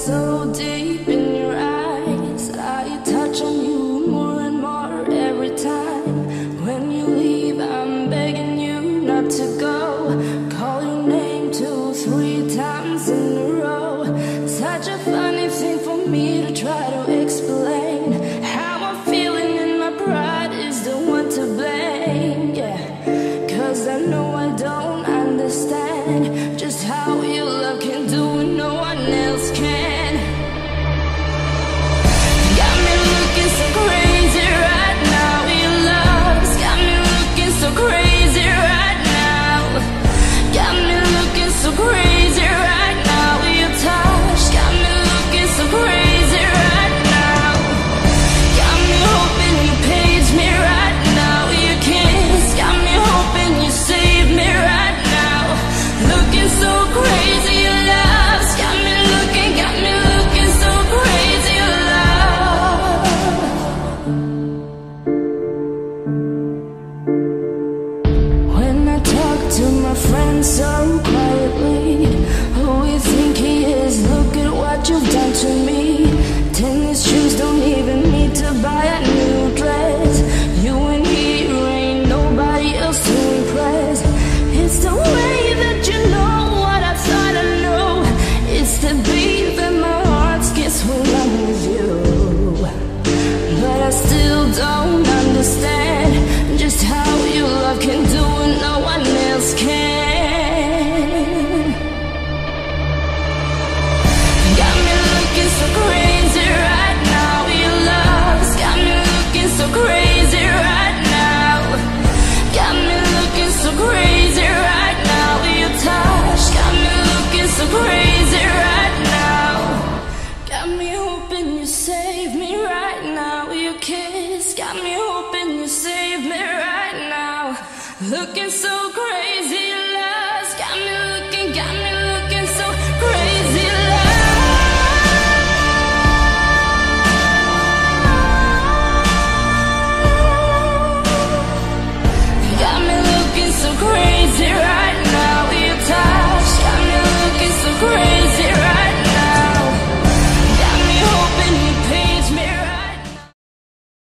so deep in your eyes. I touch on you more and more every time. When you leave, I'm begging you not to go. Call your name 2, 3 times in a row. Such a funny thing for me to try to explain. How I'm feeling and my pride is the one to blame. Yeah, 'cause I know I don't understand just how your love can do what no one else can. Got me looking so crazy right now. Your love's got me looking so crazy right now. Got me looking so crazy right now. Your touch got me looking so crazy right now. Got me hoping you page me right now. Your kiss got me hoping you save me right now. Looking so crazy, your love's got me looking so crazy, your love. When I talk to my friends so quietly, who you think he is? Look at what you've done to me. Tennis shoes don't even need to buy a new dress. You and he ain't nobody else to impress. It's the way that you know what I thought I know. It's the beat that my heart skips when I'm with you. But I still don't understand just how your love can do what no one else can. Got me looking so crazy right now. Your love's got me looking so crazy right now. Got me looking so crazy right now. Your touch got me looking so crazy right now. Got me hoping you save me right now. Your kiss got me hoping you save me right now. Looking so crazy, your love's got me